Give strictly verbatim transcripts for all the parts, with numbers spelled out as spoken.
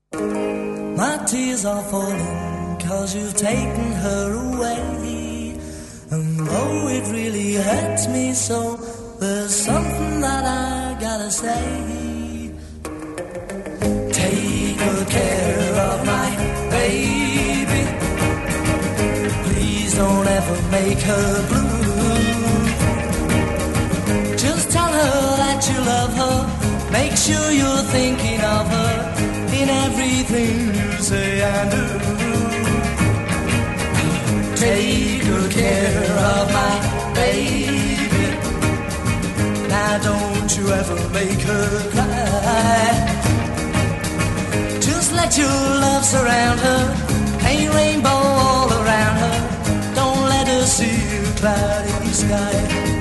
My tears are falling 'cause you've taken her away. And though it really hurts me so, there's something that I gotta say. Take good care of my baby. Please don't ever make her blue. Just tell her that you love her. Make sure you're thinking of her in everything you say and do. Take good care of my baby. Now don't you ever make her cry. Just let your love surround her. Paint rainbow all around her. Don't let her see a cloudy sky.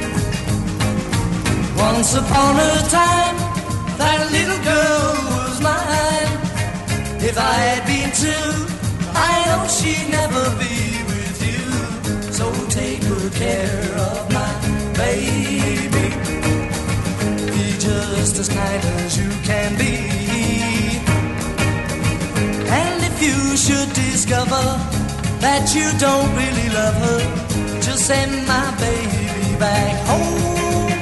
Once upon a time, that little girl was mine. If I had been two, I know she'd never be with you. So take good care of my baby. Be just as kind as you can be. And if you should discover that you don't really love her, just send my baby back home.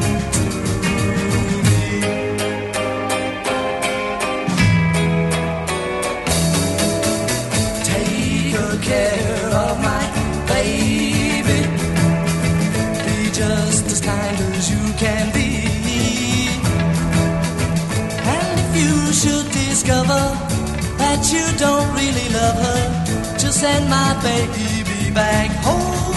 Care of my baby. Be just as kind as you can be. And if you should discover that you don't really love her, just send my baby back home.